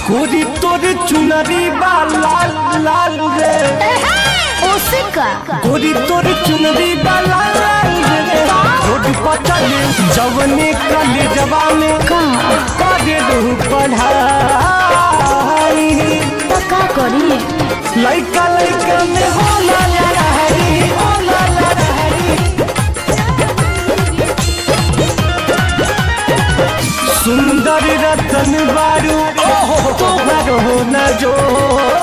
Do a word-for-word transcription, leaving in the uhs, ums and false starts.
गोरी तोर चुनरी बा लाल लाल रे ओसिका गोरी तोर चुनरी बा लाल लाल रे रोड पर चले जवने कले जवाने का करे रहू पढ़ाई का करी लइका लइका में होला लड़ाई होला लड़ाई सुंदर रतन बारू तोहर हो न जो